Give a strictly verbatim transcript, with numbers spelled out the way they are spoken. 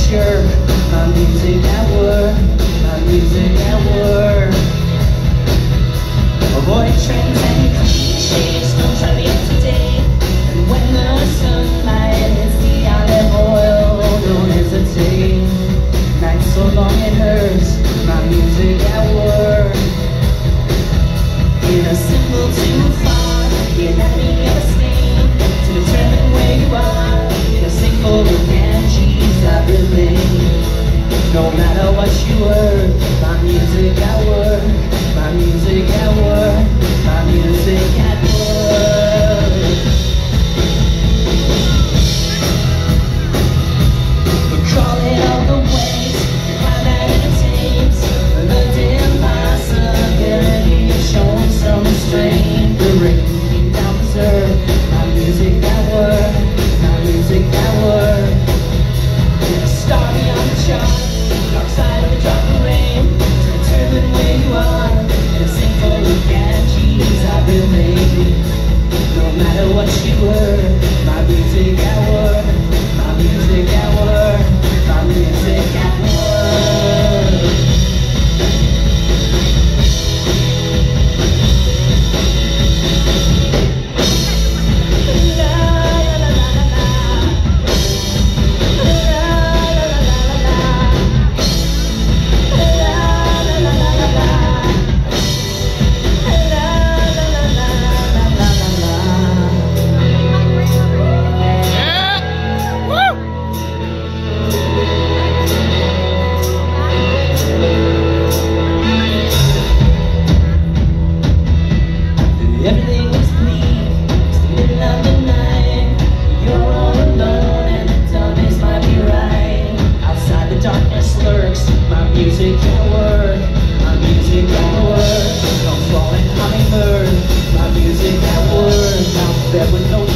jerk. My music at work, my music at work. Avoid trends and cliches, don't try to be up to date. And when the sunlight hits the olive oil, don't hesitate. Night so long it hurts, my music at work. In a symbol too far, the anatomy of a stain, to determine where you are. In a single Ganges I remain. No matter what you were, my music at work, my music at work, my music at work. We call it all the ways, how that entertains the impossibility of showing some restraint. The rain came down berserk, my music at work, my music at work. Yeah, star beyond the chart, dark side of a drop of rain, to determine where you are. In a single Ganges I remain. No matter what you were, my music at work, my music at work, my music at work. Everything is bleak, it's the middle of the night. You're all alone and the darkness might be right. Outside the darkness lurks my music at work, my music at work. Don't fall in hummingbird, my music at work. Out there with no